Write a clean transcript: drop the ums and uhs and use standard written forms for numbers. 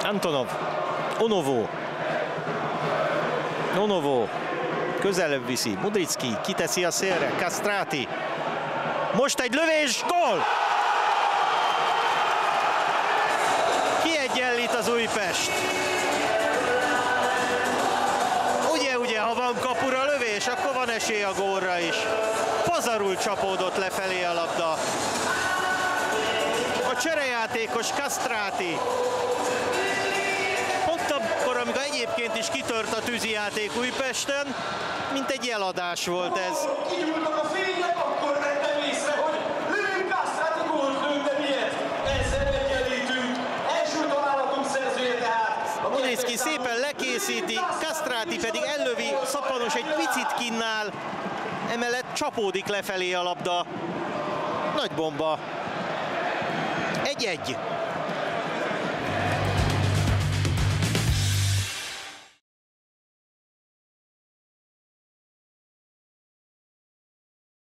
Antonov, Onovo közelebb viszi, Mudricki kiteszi a szélre, Castrati. Most egy lövés, gól! Kiegyenlít az Újpest. Ugye, ha van kapura lövés, akkor van esély a gólra is. Pazarul csapódott lefelé a labda. A cserejátékos Castrati. Pont akkor, amikor egyébként is kitört a tűzijáték Újpesten, mint egy eladás volt ez. Kigyújtak a fények, akkor vettem észre, hogy lőjünk Castrati gólt lőtt, de miért? Ezzel egyenlítünk. Első találatunk szerzője tehát. Mudricki szépen lekészíti, Castrati pedig ellövi, Szappanos egy picit kinnál, emellett csapódik lefelé a labda. Nagy bomba. 1-1.